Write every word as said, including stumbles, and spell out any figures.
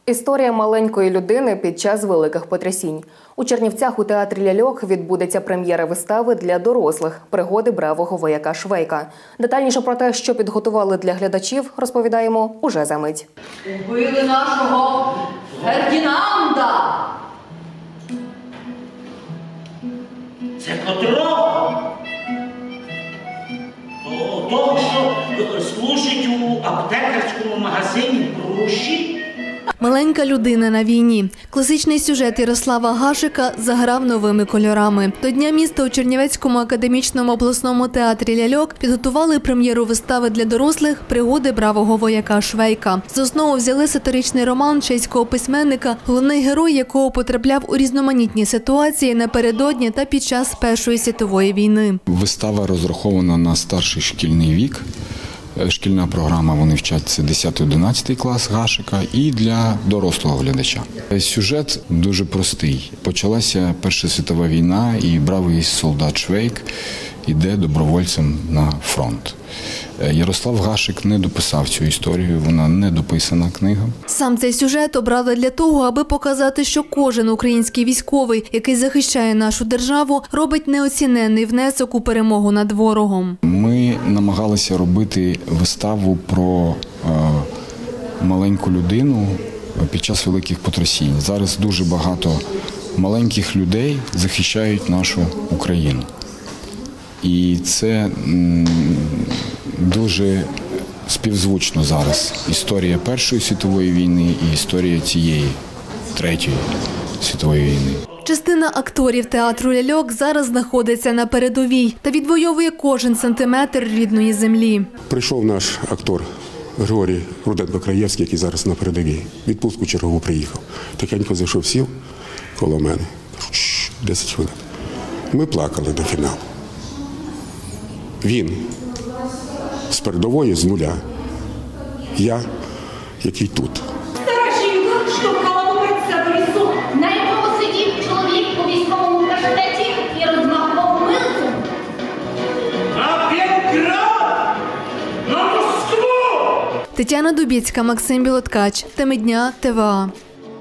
Історія маленької людини під час великих потрясінь. У Чернівцях у театрі «Ляльок» відбудеться прем'єра вистави для дорослих «Пригоди бравого вояка Швейка». Детальніше про те, що підготували для глядачів, розповідаємо уже за мить. Убили нашого Фердінанда! Це котрого? Того, що служить у аптекарському магазині «Пруші»? Маленька людина на війні. Класичний сюжет Ярослава Гашика заграв новими кольорами. До Дня міста у Чернівецькому академічному обласному театрі «Ляльок» підготували прем'єру вистави для дорослих «Пригоди бравого вояка Швейка». За основу взяли сатиричний роман чеського письменника, головний герой якого потрапляв у різноманітні ситуації напередодні та під час Першої світової війни. Вистава розрахована на старший шкільний вік. Шкільна програма, вони вчаться десятий-одинадцятий клас Гашика і для дорослого глядача. Сюжет дуже простий. Почалася Перша світова війна і бравий солдат Швейк йде добровольцем на фронт. Ярослав Гашик не дописав цю історію, вона не дописана книга. Сам цей сюжет обрали для того, аби показати, що кожен український військовий, який захищає нашу державу, робить неоціненний внесок у перемогу над ворогом. Ми намагалися робити виставу про е, маленьку людину під час великих потрясінь. Зараз дуже багато маленьких людей захищають нашу Україну. І це дуже співзвучно зараз. Історія Першої світової війни і історія цієї Третьої світової війни. Частина акторів театру «Ляльок» зараз знаходиться на передовій та відвоює кожен сантиметр рідної землі. Прийшов наш актор Григорій Руденко-Краєвський, який зараз на передовій. Відпустку чергову приїхав. Тихенько зайшов, сів коло мене. десять хвилин. Ми плакали до фіналу. Він з передової, з нуля. Я, який тут. Стара жінка штовхала мопедця до лісу, на якому сидів чоловік у військовому кашкеті і розмахував милицем. На Петроград! На Москву! Тетяна Дубіцька, Максим Білоткач. Теми дня, ТВА.